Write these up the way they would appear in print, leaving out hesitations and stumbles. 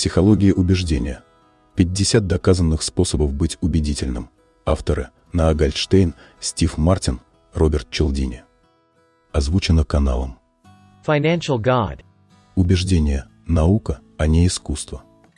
Психология убеждения. 50 доказанных способов быть убедительным. Авторы: Ноа Гольдштейн, Стив Мартин, Роберт Челдини. Озвучено каналом Financial God. Убеждение – наука, а не искусство.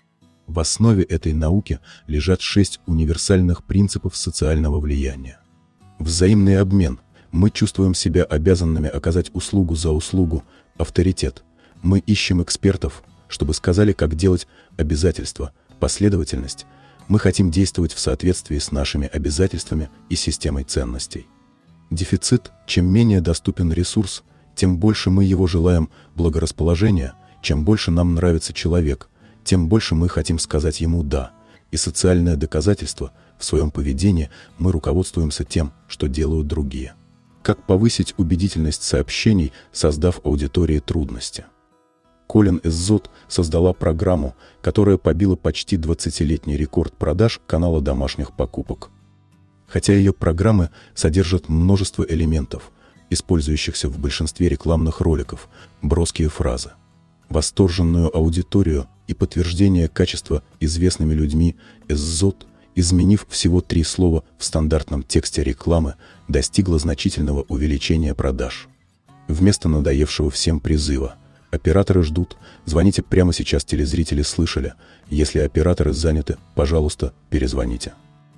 В основе этой науки лежат 6 универсальных принципов социального влияния. Взаимный обмен. Мы чувствуем себя обязанными оказать услугу за услугу. Авторитет. Мы ищем экспертов, чтобы сказали, как делать. Обязательства. Последовательность. Мы хотим действовать в соответствии с нашими обязательствами и системой ценностей. Дефицит. Чем менее доступен ресурс, тем больше мы его желаем. Благорасположение. Чем больше нам нравится человек, тем больше мы хотим сказать ему «да». И социальное доказательство. В своем поведении мы руководствуемся тем, что делают другие. Как повысить убедительность сообщений, создав аудитории трудности? Колин Эззот создала программу, которая побила почти 20-летний рекорд продаж канала домашних покупок. Хотя ее программы содержат множество элементов, использующихся в большинстве рекламных роликов, броские фразы, восторженную аудиторию и подтверждение качества известными людьми, Эззот, изменив всего 3 слова в стандартном тексте рекламы, достигла значительного увеличения продаж. Вместо надоевшего всем призыва «Операторы ждут, звоните прямо сейчас», телезрители слышали: «Если операторы заняты, пожалуйста, перезвоните».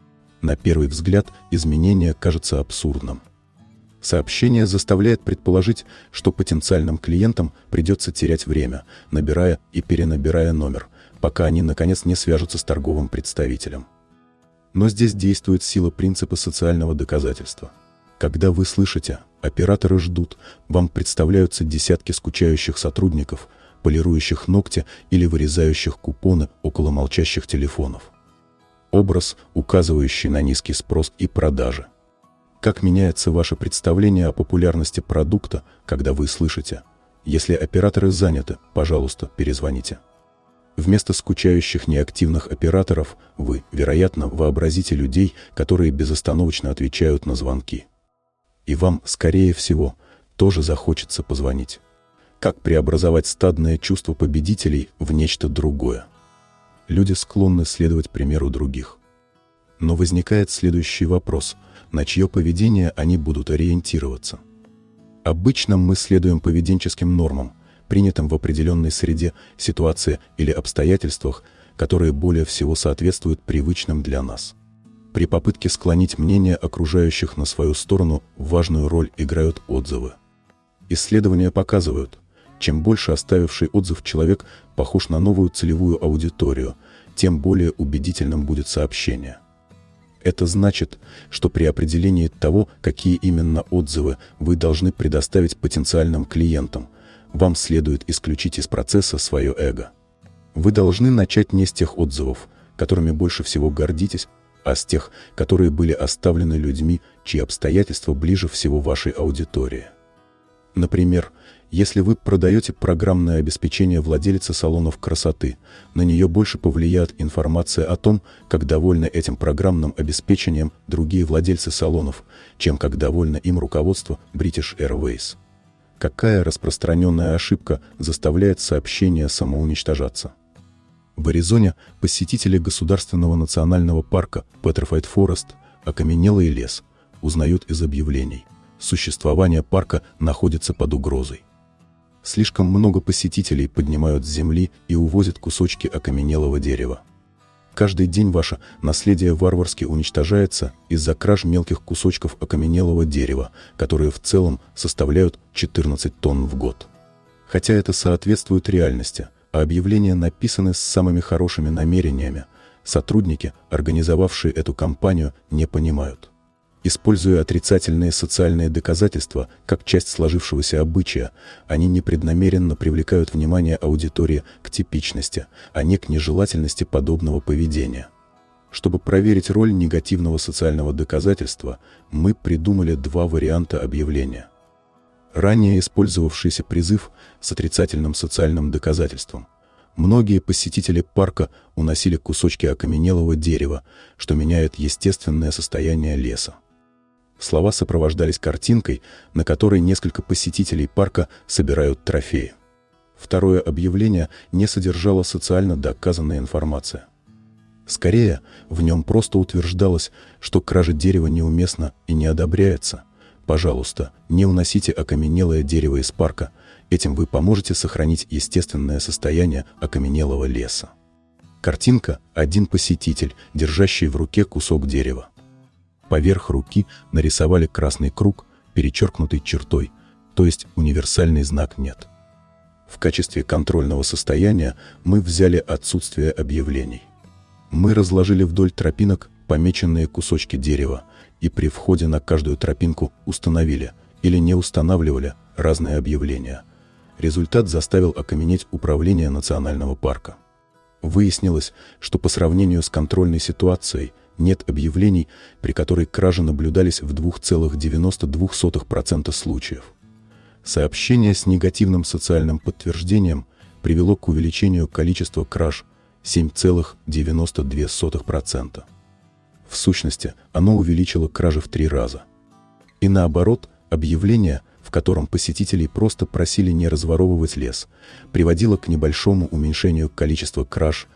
На первый взгляд изменение кажется абсурдным. Сообщение заставляет предположить, что потенциальным клиентам придется терять время, набирая и перенабирая номер, пока они наконец не свяжутся с торговым представителем. Но здесь действует сила принципа социального доказательства. Когда вы слышите «операторы ждут», вам представляются десятки скучающих сотрудников, полирующих ногти или вырезающих купоны около молчащих телефонов. Образ, указывающий на низкий спрос и продажи. Как меняется ваше представление о популярности продукта, когда вы слышите «Если операторы заняты, пожалуйста, перезвоните». Вместо скучающих неактивных операторов вы, вероятно, вообразите людей, которые безостановочно отвечают на звонки. И вам, скорее всего, тоже захочется позвонить. Как преобразовать стадное чувство победителей в нечто другое? Люди склонны следовать примеру других. Но возникает следующий вопрос: на чье поведение они будут ориентироваться? Обычно мы следуем поведенческим нормам, принятым в определенной среде, ситуации или обстоятельствах, которые более всего соответствуют привычным для нас. При попытке склонить мнение окружающих на свою сторону важную роль играют отзывы. Исследования показывают, чем больше оставивший отзыв человек похож на новую целевую аудиторию, тем более убедительным будет сообщение. Это значит, что при определении того, какие именно отзывы вы должны предоставить потенциальным клиентам, вам следует исключить из процесса свое эго. Вы должны начать не с тех отзывов, которыми больше всего гордитесь, а с тех, которые были оставлены людьми, чьи обстоятельства ближе всего вашей аудитории. Например, если вы продаете программное обеспечение владельца салонов красоты, на нее больше повлияет информация о том, как довольны этим программным обеспечением другие владельцы салонов, чем как довольно им руководство British Airways. Какая распространенная ошибка заставляет сообщение самоуничтожаться? В Аризоне посетители Государственного национального парка Petrified Forest, окаменелый лес, узнают из объявлений: существование парка находится под угрозой. Слишком много посетителей поднимают с земли и увозят кусочки окаменелого дерева. Каждый день ваше наследие варварски уничтожается из-за краж мелких кусочков окаменелого дерева, которые в целом составляют 14 тонн в год. Хотя это соответствует реальности, а объявления написаны с самыми хорошими намерениями, сотрудники, организовавшие эту кампанию, не понимают. Используя отрицательные социальные доказательства как часть сложившегося обычая, они непреднамеренно привлекают внимание аудитории к типичности, а не к нежелательности подобного поведения. Чтобы проверить роль негативного социального доказательства, мы придумали 2 варианта объявления. Ранее использовавшийся призыв с отрицательным социальным доказательством. Многие посетители парка уносили кусочки окаменелого дерева, что меняет естественное состояние леса. Слова сопровождались картинкой, на которой несколько посетителей парка собирают трофеи. Второе объявление не содержало социально доказанной информации. Скорее, в нем просто утверждалось, что кража дерева неуместна и не одобряется. Пожалуйста, не уносите окаменелое дерево из парка, этим вы поможете сохранить естественное состояние окаменелого леса. Картинка – один посетитель, держащий в руке кусок дерева. Поверх руки нарисовали красный круг, перечеркнутый чертой, то есть универсальный знак нет. В качестве контрольного состояния мы взяли отсутствие объявлений. Мы разложили вдоль тропинок помеченные кусочки дерева и при входе на каждую тропинку установили или не устанавливали разные объявления. Результат заставил окаменеть управление национального парка. Выяснилось, что по сравнению с контрольной ситуацией нет объявлений, при которой кражи наблюдались в 2,92% случаев. Сообщение с негативным социальным подтверждением привело к увеличению количества краж 7,92%. В сущности, оно увеличило кражи в 3 раза. И наоборот, объявление, в котором посетителей просто просили не разворовывать лес, приводило к небольшому уменьшению количества краж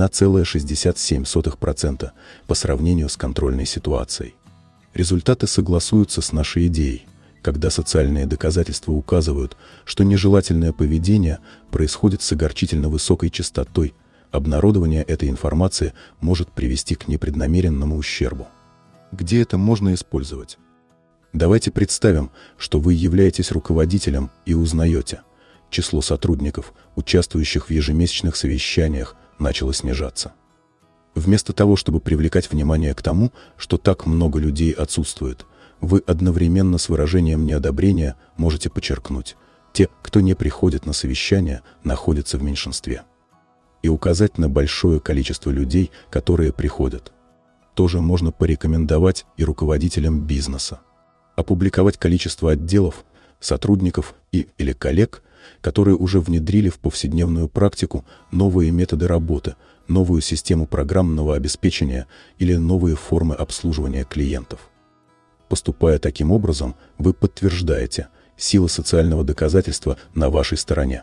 1,67% по сравнению с контрольной ситуацией. Результаты согласуются с нашей идеей, когда социальные доказательства указывают, что нежелательное поведение происходит с огорчительно высокой частотой, обнародование этой информации может привести к непреднамеренному ущербу. Где это можно использовать? Давайте представим, что вы являетесь руководителем и узнаете, число сотрудников, участвующих в ежемесячных совещаниях, начало снижаться. Вместо того, чтобы привлекать внимание к тому, что так много людей отсутствует, вы одновременно с выражением неодобрения можете подчеркнуть: те, кто не приходит на совещания, находятся в меньшинстве. И указать на большое количество людей, которые приходят. Тоже можно порекомендовать и руководителям бизнеса. Опубликовать количество отделов, сотрудников или коллег, которые уже внедрили в повседневную практику новые методы работы, новую систему программного обеспечения или новые формы обслуживания клиентов. Поступая таким образом, вы подтверждаете, сила социального доказательства на вашей стороне.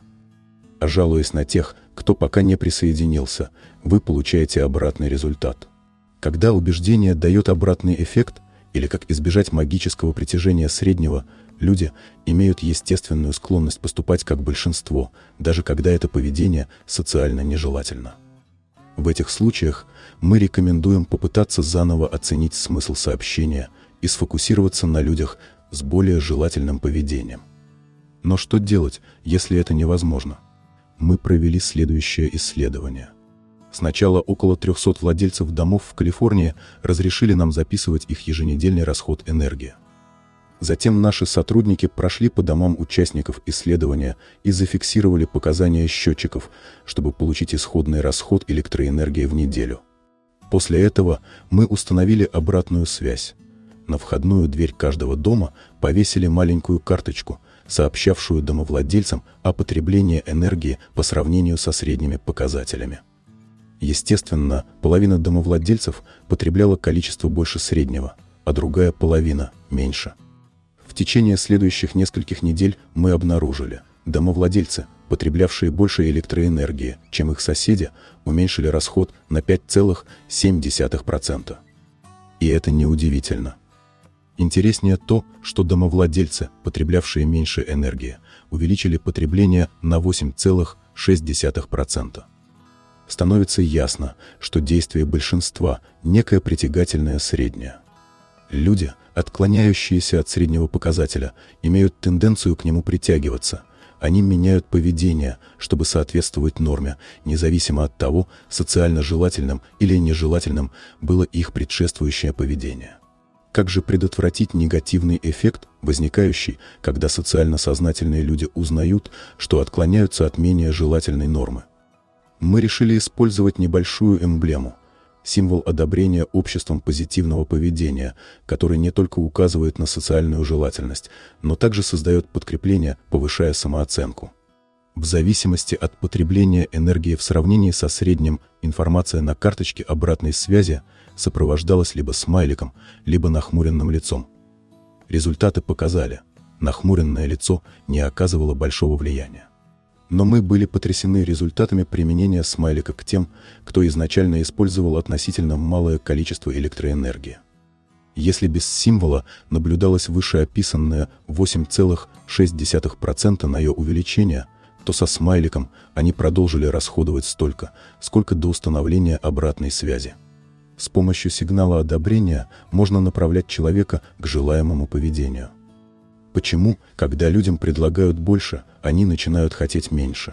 А жалуясь на тех, кто пока не присоединился, вы получаете обратный результат. Когда убеждение дает обратный эффект, или как избежать магического притяжения среднего, люди имеют естественную склонность поступать как большинство, даже когда это поведение социально нежелательно. В этих случаях мы рекомендуем попытаться заново оценить смысл сообщения и сфокусироваться на людях с более желательным поведением. Но что делать, если это невозможно? Мы провели следующее исследование. Сначала около 300 владельцев домов в Калифорнии разрешили нам записывать их еженедельный расход энергии. Затем наши сотрудники прошли по домам участников исследования и зафиксировали показания счетчиков, чтобы получить исходный расход электроэнергии в неделю. После этого мы установили обратную связь. На входную дверь каждого дома повесили маленькую карточку, сообщавшую домовладельцам о потреблении энергии по сравнению со средними показателями. Естественно, половина домовладельцев потребляла количество больше среднего, а другая половина – меньше. В течение следующих нескольких недель мы обнаружили, домовладельцы, потреблявшие больше электроэнергии, чем их соседи, уменьшили расход на 5,7%. И это неудивительно. Интереснее то, что домовладельцы, потреблявшие меньше энергии, увеличили потребление на 8,6%. Становится ясно, что действие большинства – некое притягательное среднее. Люди, отклоняющиеся от среднего показателя, имеют тенденцию к нему притягиваться. Они меняют поведение, чтобы соответствовать норме, независимо от того, социально желательным или нежелательным было их предшествующее поведение. Как же предотвратить негативный эффект, возникающий, когда социально сознательные люди узнают, что отклоняются от менее желательной нормы? Мы решили использовать небольшую эмблему, символ одобрения обществом позитивного поведения, который не только указывает на социальную желательность, но также создает подкрепление, повышая самооценку. В зависимости от потребления энергии в сравнении со средним, информация на карточке обратной связи сопровождалась либо смайликом, либо нахмуренным лицом. Результаты показали, нахмуренное лицо не оказывало большого влияния. Но мы были потрясены результатами применения смайлика к тем, кто изначально использовал относительно малое количество электроэнергии. Если без символа наблюдалось вышеописанное 8,6% на ее увеличение, то со смайликом они продолжили расходовать столько, сколько до установления обратной связи. С помощью сигнала одобрения можно направлять человека к желаемому поведению. Почему, когда людям предлагают больше, они начинают хотеть меньше?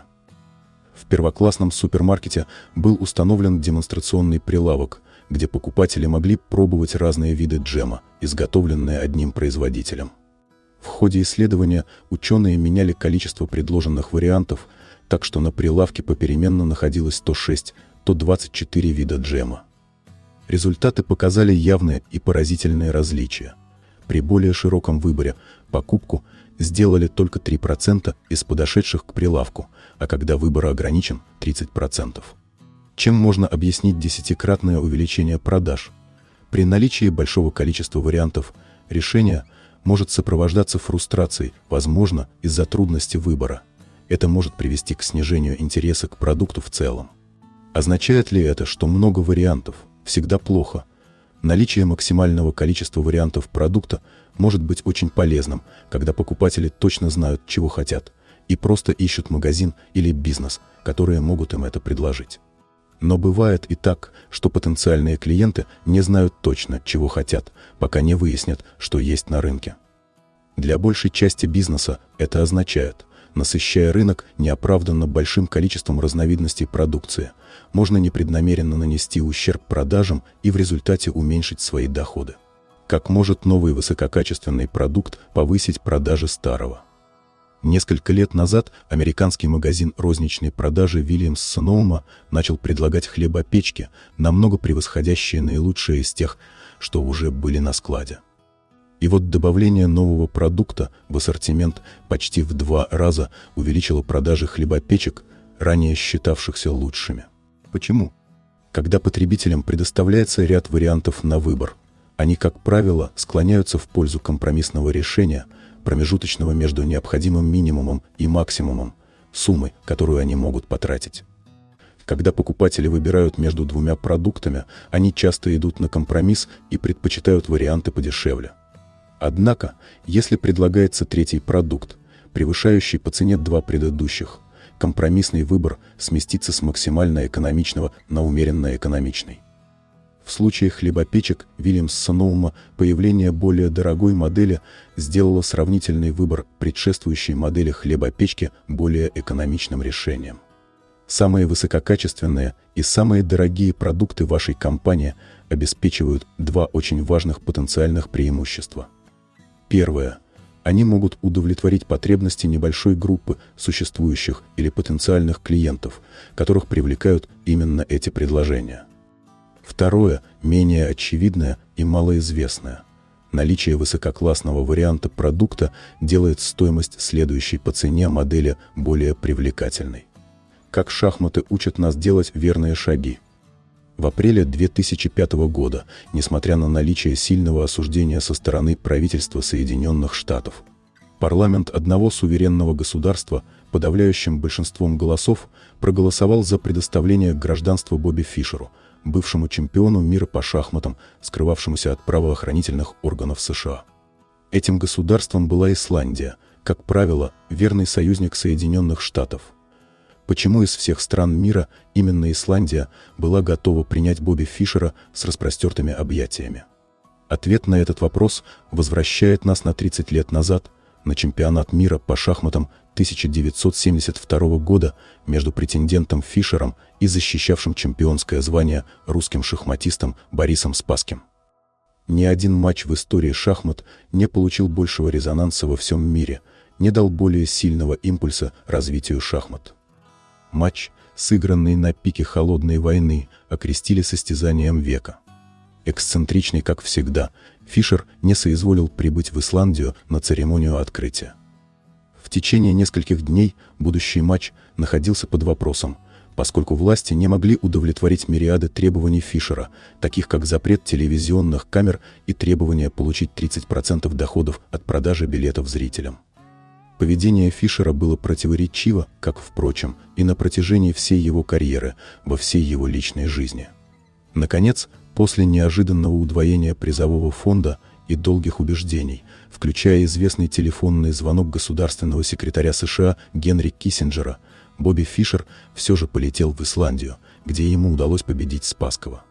В первоклассном супермаркете был установлен демонстрационный прилавок, где покупатели могли пробовать разные виды джема, изготовленные одним производителем. В ходе исследования ученые меняли количество предложенных вариантов, так что на прилавке попеременно находилось то 6, то 24 вида джема. Результаты показали явные и поразительные различия. При более широком выборе покупку сделали только 3% из подошедших к прилавку, а когда выбор ограничен – 30%. Чем можно объяснить 10-кратное увеличение продаж? При наличии большого количества вариантов решения может сопровождаться фрустрацией, возможно, из-за трудности выбора. Это может привести к снижению интереса к продукту в целом. Означает ли это, что много вариантов всегда плохо? Наличие максимального количества вариантов продукта может быть очень полезным, когда покупатели точно знают, чего хотят, и просто ищут магазин или бизнес, которые могут им это предложить. Но бывает и так, что потенциальные клиенты не знают точно, чего хотят, пока не выяснят, что есть на рынке. Для большей части бизнеса это означает, насыщая рынок неоправданно большим количеством разновидностей продукции, можно непреднамеренно нанести ущерб продажам и в результате уменьшить свои доходы. Как может новый высококачественный продукт повысить продажи старого? Несколько лет назад американский магазин розничной продажи Williams-Sonoma начал предлагать хлебопечки, намного превосходящие наилучшие из тех, что уже были на складе. И вот добавление нового продукта в ассортимент почти в 2 раза увеличило продажи хлебопечек, ранее считавшихся лучшими. Почему? Когда потребителям предоставляется ряд вариантов на выбор, они, как правило, склоняются в пользу компромиссного решения, промежуточного между необходимым минимумом и максимумом, суммой, которую они могут потратить. Когда покупатели выбирают между 2 продуктами, они часто идут на компромисс и предпочитают варианты подешевле. Однако, если предлагается 3-й продукт, превышающий по цене 2 предыдущих, компромиссный выбор сместится с максимально экономичного на умеренно экономичный. В случае хлебопечек Williams-Sonoma появление более дорогой модели сделало сравнительный выбор предшествующей модели хлебопечки более экономичным решением. Самые высококачественные и самые дорогие продукты вашей компании обеспечивают 2 очень важных потенциальных преимущества. Первое. Они могут удовлетворить потребности небольшой группы существующих или потенциальных клиентов, которых привлекают именно эти предложения. Второе, менее очевидное и малоизвестное. Наличие высококлассного варианта продукта делает стоимость следующей по цене модели более привлекательной. Как шахматы учат нас делать верные шаги. В апреле 2005 года, несмотря на наличие сильного осуждения со стороны правительства Соединенных Штатов, парламент одного суверенного государства подавляющим большинством голосов проголосовал за предоставление гражданства Бобби Фишеру, бывшему чемпиону мира по шахматам, скрывавшемуся от правоохранительных органов США. Этим государством была Исландия, как правило, верный союзник Соединенных Штатов. Почему из всех стран мира именно Исландия была готова принять Бобби Фишера с распростертыми объятиями? Ответ на этот вопрос возвращает нас на 30 лет назад, на чемпионат мира по шахматам 1972 года между претендентом Фишером и защищавшим чемпионское звание русским шахматистом Борисом Спасским. Ни один матч в истории шахмат не получил большего резонанса во всем мире, не дал более сильного импульса развитию шахмат. Матч, сыгранный на пике холодной войны, окрестили состязанием века. Эксцентричный, как всегда, Фишер не соизволил прибыть в Исландию на церемонию открытия. В течение нескольких дней будущий матч находился под вопросом, поскольку власти не могли удовлетворить мириады требований Фишера, таких как запрет телевизионных камер и требование получить 30% доходов от продажи билетов зрителям. Поведение Фишера было противоречиво, как, впрочем, и на протяжении всей его карьеры, во всей его личной жизни. Наконец, после неожиданного удвоения призового фонда и долгих убеждений, включая известный телефонный звонок государственного секретаря США Генри Киссинджера, Бобби Фишер все же полетел в Исландию, где ему удалось победить Спасского.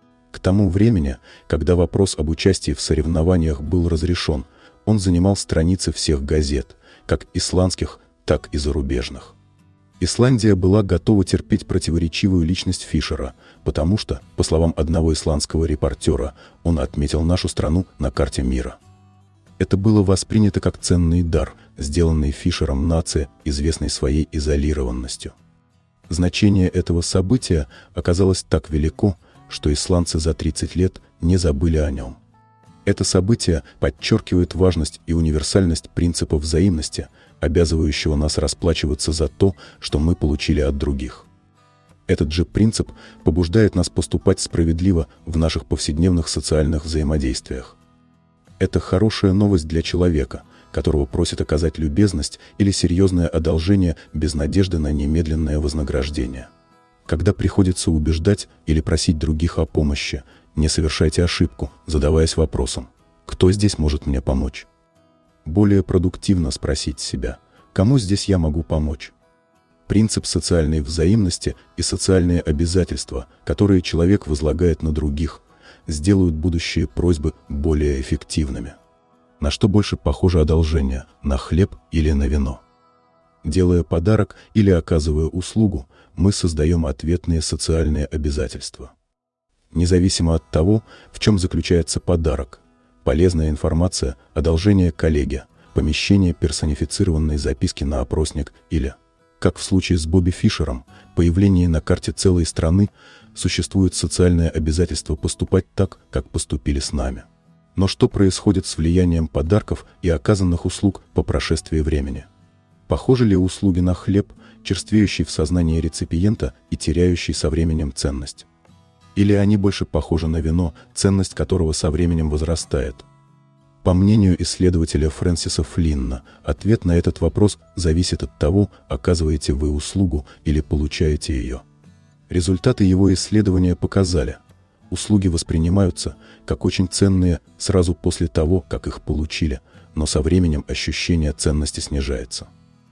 К тому времени, когда вопрос об участии в соревнованиях был разрешен, он занимал страницы всех газет, как исландских, так и зарубежных. Исландия была готова терпеть противоречивую личность Фишера, потому что, по словам одного исландского репортера, он отметил нашу страну на карте мира. Это было воспринято как ценный дар, сделанный Фишером нации, известной своей изолированностью. Значение этого события оказалось так велико, что исландцы за 30 лет не забыли о нем. Это событие подчеркивает важность и универсальность принципа взаимности, обязывающего нас расплачиваться за то, что мы получили от других. Этот же принцип побуждает нас поступать справедливо в наших повседневных социальных взаимодействиях. Это хорошая новость для человека, которого просят оказать любезность или серьезное одолжение без надежды на немедленное вознаграждение. Когда приходится убеждать или просить других о помощи, не совершайте ошибку, задаваясь вопросом: «Кто здесь может мне помочь?» Более продуктивно спросить себя: «Кому здесь я могу помочь?» Принцип социальной взаимности и социальные обязательства, которые человек возлагает на других, сделают будущие просьбы более эффективными. На что больше похоже одолжение – на хлеб или на вино? Делая подарок или оказывая услугу, мы создаем ответные социальные обязательства. Независимо от того, в чем заключается подарок – полезная информация, одолжение коллеге, помещение персонифицированной записки на опросник или, как в случае с Бобби Фишером, появление на карте целой страны, существует социальное обязательство поступать так, как поступили с нами. Но что происходит с влиянием подарков и оказанных услуг по прошествии времени? Похожи ли услуги на хлеб, черствеющий в сознании реципиента и теряющий со временем ценность? Или они больше похожи на вино, ценность которого со временем возрастает? По мнению исследователя Фрэнсиса Флинна, ответ на этот вопрос зависит от того, оказываете вы услугу или получаете ее. Результаты его исследования показали: услуги воспринимаются как очень ценные сразу после того, как их получили, но со временем ощущение ценности снижается.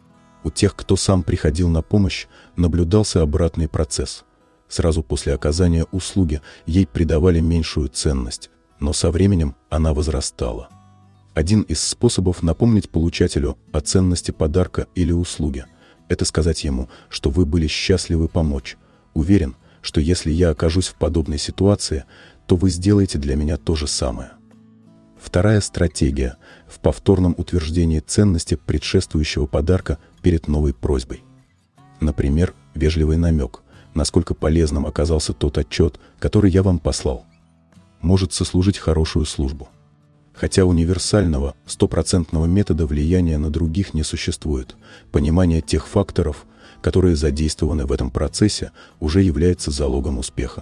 У тех, кто сам приходил на помощь, наблюдался обратный процесс. Сразу после оказания услуги ей придавали меньшую ценность, но со временем она возрастала. Один из способов напомнить получателю о ценности подарка или услуги – это сказать ему, что вы были счастливы помочь. Уверен, что если я окажусь в подобной ситуации, то вы сделаете для меня то же самое. Вторая стратегия – в повторном утверждении ценности предшествующего подарка перед новой просьбой. Например, вежливый намек, насколько полезным оказался тот отчет, который я вам послал, может сослужить хорошую службу. Хотя универсального, стопроцентного метода влияния на других не существует, понимание тех факторов, которые задействованы в этом процессе, уже является залогом успеха.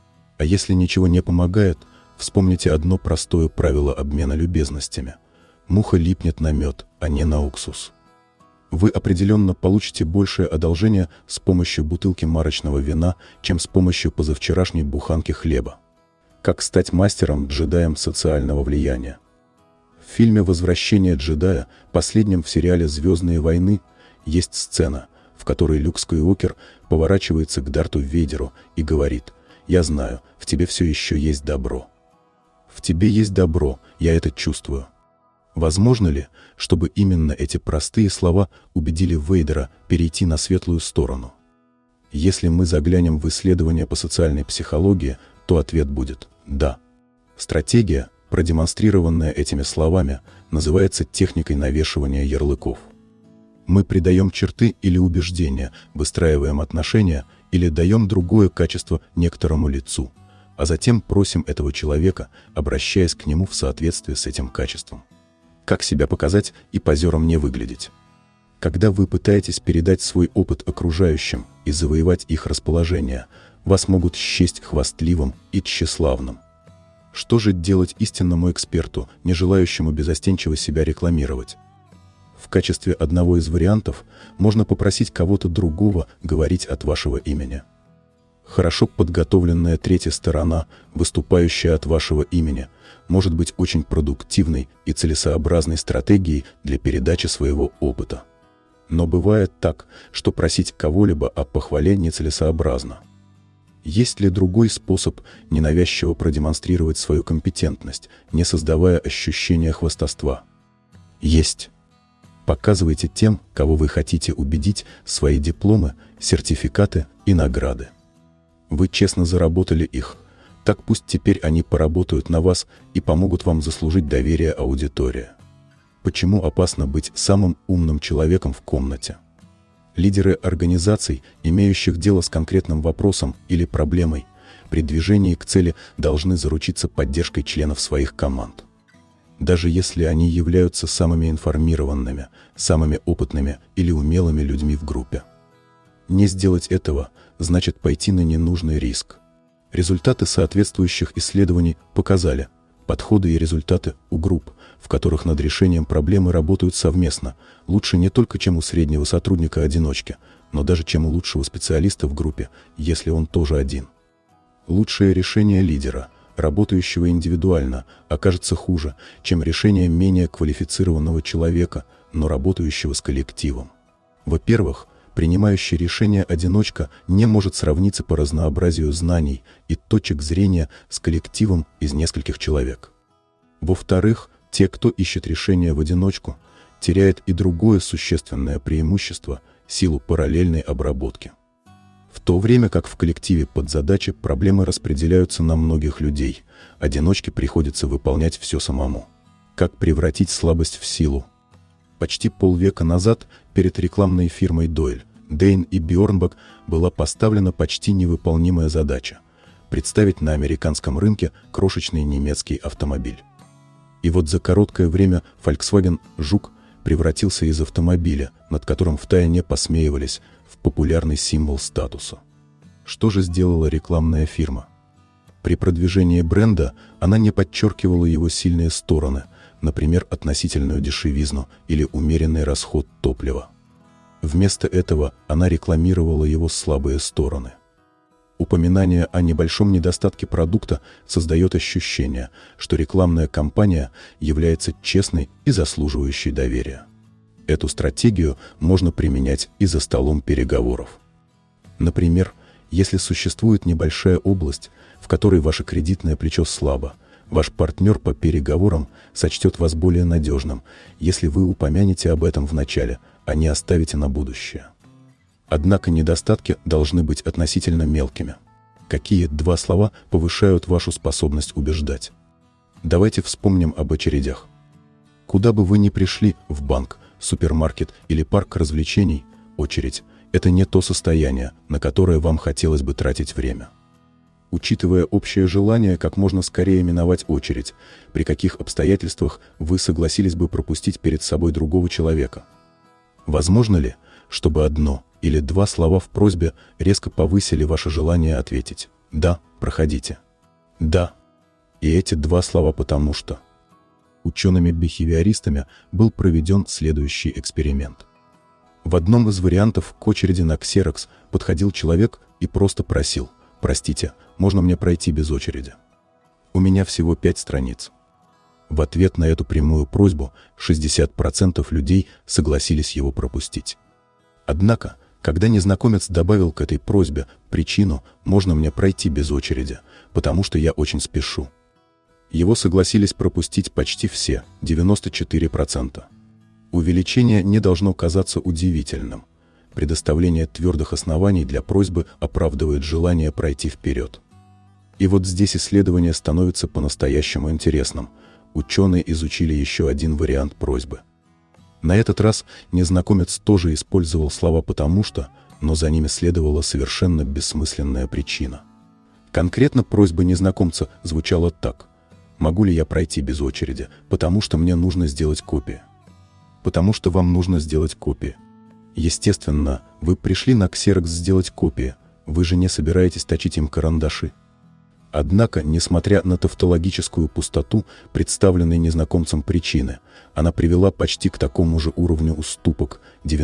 А если ничего не помогает, вспомните одно простое правило обмена любезностями: муха липнет на мед, а не на уксус. Вы определенно получите большее одолжение с помощью бутылки марочного вина, чем с помощью позавчерашней буханки хлеба. Как стать мастером-джедаем социального влияния? В фильме «Возвращение джедая», последнем в сериале «Звездные войны», есть сцена, в которой Люк Скайуокер поворачивается к Дарту Вейдеру и говорит: «Я знаю, в тебе все еще есть добро. В тебе есть добро, я это чувствую». Возможно ли, чтобы именно эти простые слова убедили Вейдера перейти на светлую сторону? Если мы заглянем в исследования по социальной психологии, то ответ будет «да». Стратегия, продемонстрированная этими словами, называется техникой навешивания ярлыков. Мы придаем черты или убеждения, выстраиваем отношения или даем другое качество некоторому лицу, а затем просим этого человека, обращаясь к нему в соответствии с этим качеством. Как себя показать и позером не выглядеть? Когда вы пытаетесь передать свой опыт окружающим и завоевать их расположение, вас могут счесть хвастливым и тщеславным. Что же делать истинному эксперту, не желающему безостенчиво себя рекламировать? В качестве одного из вариантов можно попросить кого-то другого говорить от вашего имени. Хорошо подготовленная третья сторона, выступающая от вашего имени, может быть очень продуктивной и целесообразной стратегией для передачи своего опыта. Но бывает так, что просить кого-либо о похвале нецелесообразно. Есть ли другой способ ненавязчиво продемонстрировать свою компетентность, не создавая ощущения хвастовства? Есть. Показывайте тем, кого вы хотите убедить, свои дипломы, сертификаты и награды. Вы честно заработали их, так пусть теперь они поработают на вас и помогут вам заслужить доверие аудитории. Почему опасно быть самым умным человеком в комнате? Лидеры организаций, имеющих дело с конкретным вопросом или проблемой, при движении к цели должны заручиться поддержкой членов своих команд. Даже если они являются самыми информированными, самыми опытными или умелыми людьми в группе. Не сделать этого значит пойти на ненужный риск. Результаты соответствующих исследований показали, подходы и результаты у групп, в которых над решением проблемы работают совместно, лучше не только, чем у среднего сотрудника-одиночки, но даже чем у лучшего специалиста в группе, если он тоже один. Лучшее решение лидера, работающего индивидуально, окажется хуже, чем решение менее квалифицированного человека, но работающего с коллективом. Во-первых, принимающий решение одиночка не может сравниться по разнообразию знаний и точек зрения с коллективом из нескольких человек. Во-вторых, те, кто ищет решение в одиночку, теряет и другое существенное преимущество – силу параллельной обработки. В то время как в коллективе под задачи проблемы распределяются на многих людей, одиночке приходится выполнять все самому. Как превратить слабость в силу? Почти полвека назад перед рекламной фирмой Дойль, Дейн и Бьорнбак была поставлена почти невыполнимая задача – представить на американском рынке крошечный немецкий автомобиль. И вот за короткое время Volkswagen Жук превратился из автомобиля, над которым втайне посмеивались, в популярный символ статуса. Что же сделала рекламная фирма? При продвижении бренда она не подчеркивала его сильные стороны, например, относительную дешевизну или умеренный расход топлива. Вместо этого она рекламировала его слабые стороны. Упоминание о небольшом недостатке продукта создает ощущение, что рекламная кампания является честной и заслуживающей доверия. Эту стратегию можно применять и за столом переговоров. Например, если существует небольшая область, в которой ваше кредитное плечо слабо, ваш партнер по переговорам сочтет вас более надежным, если вы упомянете об этом в начале, а не оставите на будущее. Однако недостатки должны быть относительно мелкими. Какие два слова повышают вашу способность убеждать? Давайте вспомним об очередях. Куда бы вы ни пришли, в банк, супермаркет или парк развлечений, очередь – это не то состояние, на которое вам хотелось бы тратить время. Учитывая общее желание как можно скорее миновать очередь, при каких обстоятельствах вы согласились бы пропустить перед собой другого человека? Возможно ли, чтобы одно или два слова в просьбе резко повысили ваше желание ответить «Да, проходите». «Да». И эти два слова потому что. Учеными-бихевиористами был проведен следующий эксперимент. В одном из вариантов к очереди на Xerox подходил человек и просто просил: «Простите, можно мне пройти без очереди? У меня всего 5 страниц». В ответ на эту прямую просьбу 60% людей согласились его пропустить. Однако, когда незнакомец добавил к этой просьбе причину «можно мне пройти без очереди, потому что я очень спешу», его согласились пропустить почти все, 94%. Увеличение не должно казаться удивительным. Предоставление твердых оснований для просьбы оправдывает желание пройти вперед. И вот здесь исследование становится по-настоящему интересным. Ученые изучили еще один вариант просьбы. На этот раз незнакомец тоже использовал слова «потому что», но за ними следовала совершенно бессмысленная причина. Конкретно просьба незнакомца звучала так: «Могу ли я пройти без очереди, потому что мне нужно сделать копии?» «Потому что вам нужно сделать копии». Естественно, вы пришли на Xerox сделать копии, вы же не собираетесь точить им карандаши. Однако, несмотря на тавтологическую пустоту, представленной незнакомцем причины, она привела почти к такому же уровню уступок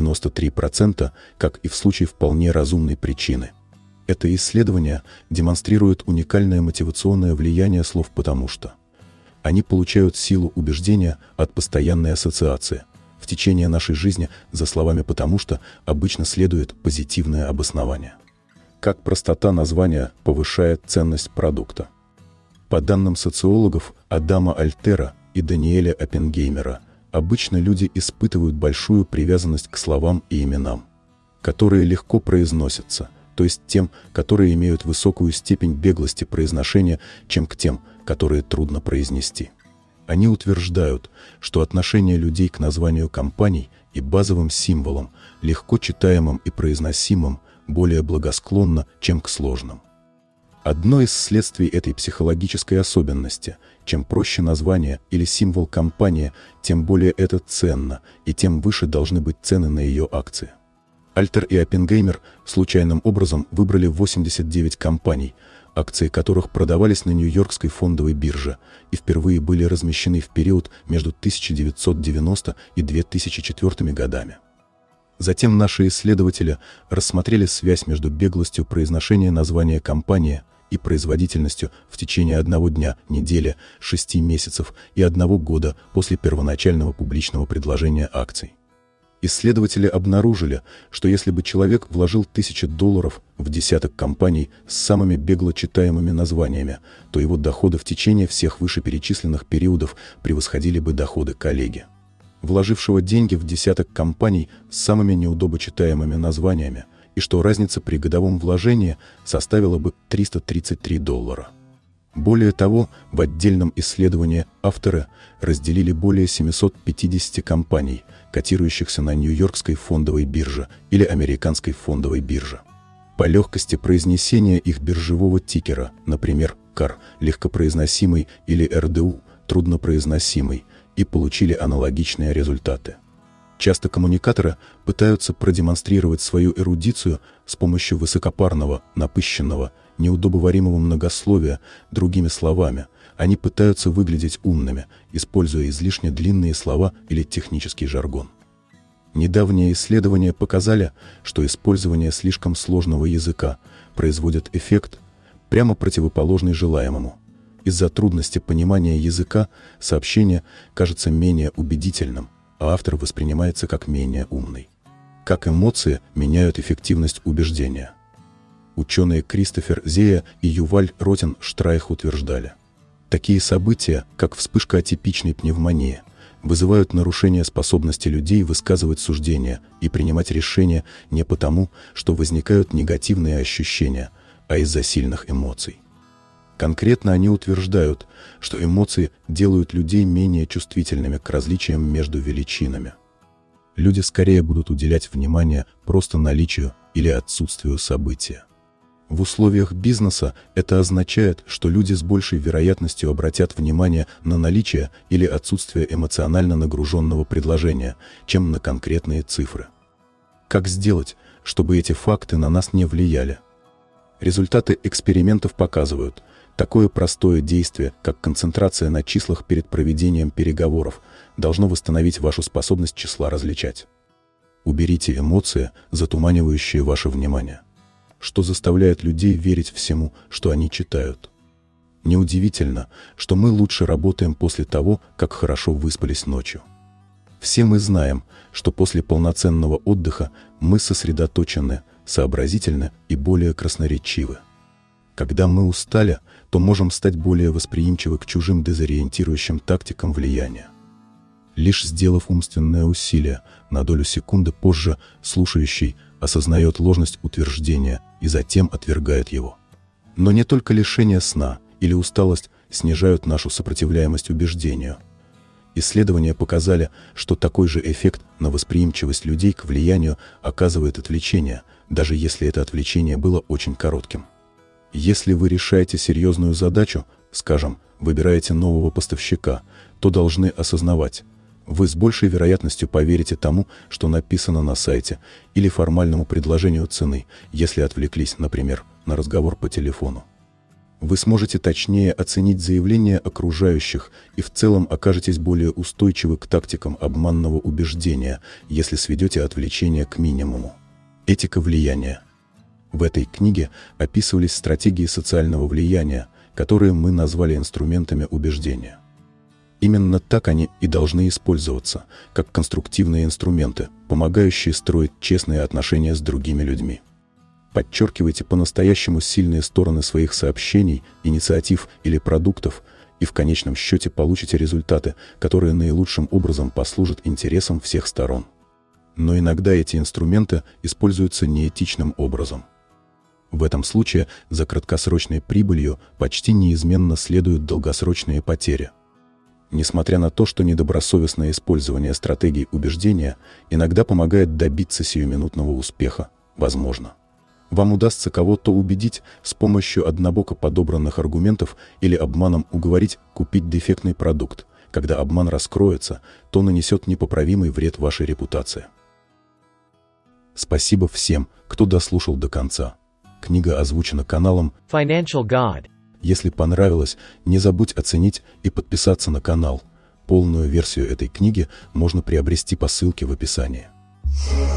93%, как и в случае вполне разумной причины. Это исследование демонстрирует уникальное мотивационное влияние слов «потому что». Они получают силу убеждения от постоянной ассоциации. В течение нашей жизни за словами «потому что» обычно следует позитивное обоснование. Как простота названия повышает ценность продукта. По данным социологов Адама Альтера и Даниэля Оппенгеймера, обычно люди испытывают большую привязанность к словам и именам, которые легко произносятся, то есть тем, которые имеют высокую степень беглости произношения, чем к тем, которые трудно произнести. Они утверждают, что отношение людей к названию компаний и базовым символам, легко читаемым и произносимым, более благосклонно, чем к сложным. Одно из следствий этой психологической особенности: чем проще название или символ компании, тем более это ценно, и тем выше должны быть цены на ее акции. Альтер и Оппенгеймер случайным образом выбрали 89 компаний, акции которых продавались на Нью-Йоркской фондовой бирже и впервые были размещены в период между 1990 и 2004 годами. Затем наши исследователи рассмотрели связь между беглостью произношения названия компании и производительностью в течение одного дня, недели, 6 месяцев и 1 года после первоначального публичного предложения акций. Исследователи обнаружили, что если бы человек вложил $1000 в десяток компаний с самыми бегло читаемыми названиями, то его доходы в течение всех вышеперечисленных периодов превосходили бы доходы коллеги, вложившего деньги в десяток компаний с самыми неудобочитаемыми названиями, и что разница при годовом вложении составила бы $333. Более того, в отдельном исследовании авторы разделили более 750 компаний, котирующихся на Нью-Йоркской фондовой бирже или Американской фондовой бирже, по легкости произнесения их биржевого тикера, например, CAR, легкопроизносимый, или RDU, труднопроизносимый, и получили аналогичные результаты. Часто коммуникаторы пытаются продемонстрировать свою эрудицию с помощью высокопарного, напыщенного, неудобоваримого многословия, другими словами, они пытаются выглядеть умными, используя излишне длинные слова или технический жаргон. Недавние исследования показали, что использование слишком сложного языка производит эффект, прямо противоположный желаемому. Из-за трудности понимания языка сообщение кажется менее убедительным, а автор воспринимается как менее умный. Как эмоции меняют эффективность убеждения. Ученые Кристофер Зея и Юваль Ротен-Штрайх утверждали: такие события, как вспышка атипичной пневмонии, вызывают нарушение способности людей высказывать суждения и принимать решения не потому, что возникают негативные ощущения, а из-за сильных эмоций. Конкретно они утверждают, что эмоции делают людей менее чувствительными к различиям между величинами. Люди скорее будут уделять внимание просто наличию или отсутствию события. В условиях бизнеса это означает, что люди с большей вероятностью обратят внимание на наличие или отсутствие эмоционально нагруженного предложения, чем на конкретные цифры. Как сделать, чтобы эти факты на нас не влияли? Результаты экспериментов показывают, такое простое действие, как концентрация на числах перед проведением переговоров, должно восстановить вашу способность числа различать. Уберите эмоции, затуманивающие ваше внимание, что заставляет людей верить всему, что они читают. Неудивительно, что мы лучше работаем после того, как хорошо выспались ночью. Все мы знаем, что после полноценного отдыха мы сосредоточены, сообразительны и более красноречивы. Когда мы устали, то можем стать более восприимчивы к чужим дезориентирующим тактикам влияния. Лишь сделав умственное усилие, на долю секунды позже слушающий осознает ложность утверждения и затем отвергает его. Но не только лишение сна или усталость снижают нашу сопротивляемость убеждению. Исследования показали, что такой же эффект на восприимчивость людей к влиянию оказывает отвлечение, даже если это отвлечение было очень коротким. Если вы решаете серьезную задачу, скажем, выбираете нового поставщика, то должны осознавать, вы с большей вероятностью поверите тому, что написано на сайте, или формальному предложению цены, если отвлеклись, например, на разговор по телефону. Вы сможете точнее оценить заявления окружающих и в целом окажетесь более устойчивы к тактикам обманного убеждения, если сведете отвлечение к минимуму. Этика влияния. В этой книге описывались стратегии социального влияния, которые мы назвали инструментами убеждения. Именно так они и должны использоваться, как конструктивные инструменты, помогающие строить честные отношения с другими людьми. Подчеркивайте по-настоящему сильные стороны своих сообщений, инициатив или продуктов, и в конечном счете получите результаты, которые наилучшим образом послужат интересам всех сторон. Но иногда эти инструменты используются неэтичным образом. В этом случае за краткосрочной прибылью почти неизменно следуют долгосрочные потери. Несмотря на то, что недобросовестное использование стратегий убеждения иногда помогает добиться сиюминутного успеха, возможно. Вам удастся кого-то убедить с помощью однобоко подобранных аргументов или обманом уговорить купить дефектный продукт. Когда обман раскроется, то нанесет непоправимый вред вашей репутации. Спасибо всем, кто дослушал до конца. Книга озвучена каналом Financial God. Если понравилось, не забудь оценить и подписаться на канал. Полную версию этой книги можно приобрести по ссылке в описании.